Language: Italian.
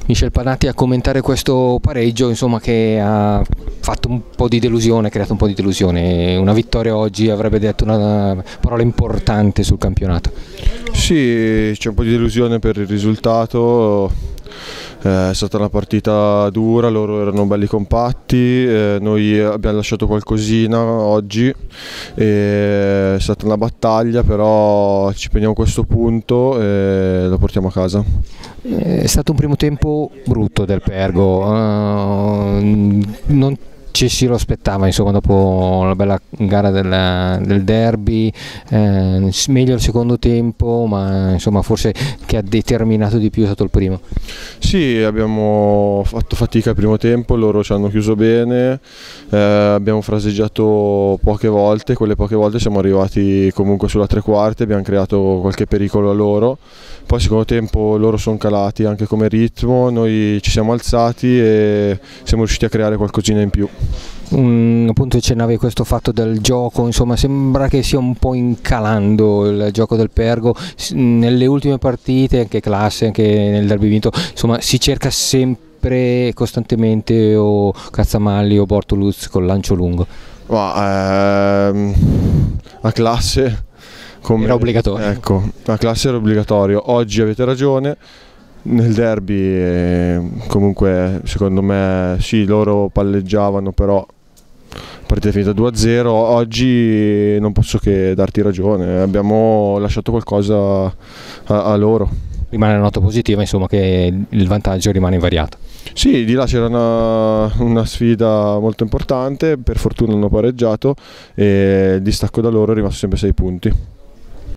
Michel Panatti a commentare questo pareggio, insomma, che ha fatto un po' di delusione, ha creato un po' di delusione. Una vittoria oggi avrebbe detto una parola importante sul campionato. Sì, c'è un po' di delusione per il risultato. È stata una partita dura, loro erano belli compatti, noi abbiamo lasciato qualcosina oggi, è stata una battaglia, però ci prendiamo questo punto e lo portiamo a casa. È stato un primo tempo brutto del Pergo, non ci si lo aspettava, insomma, dopo la bella gara del derby, meglio il secondo tempo, ma insomma forse che ha determinato di più è stato il primo. Sì, abbiamo fatto fatica il primo tempo, loro ci hanno chiuso bene, abbiamo fraseggiato poche volte, quelle poche volte siamo arrivati comunque sulla tre quarti, abbiamo creato qualche pericolo a loro, poi il secondo tempo loro sono calati anche come ritmo, noi ci siamo alzati e siamo riusciti a creare qualcosina in più. Appunto accennavi questo fatto del gioco, insomma sembra che sia un po' incalando il gioco del Pergo nelle ultime partite, anche classe, anche nel derby vinto, insomma si cerca sempre costantemente o Cazzamalli o Bortoluz col lancio lungo. A classe era obbligatorio. Ecco, a classe era obbligatorio, oggi avete ragione. Nel derby comunque secondo me sì, loro palleggiavano, però la partita è finita 2-0, oggi non posso che darti ragione, abbiamo lasciato qualcosa a loro. Rimane una nota positiva, insomma, che il vantaggio rimane invariato. Sì, di là c'era una sfida molto importante, per fortuna hanno pareggiato e il distacco da loro è rimasto sempre 6 punti.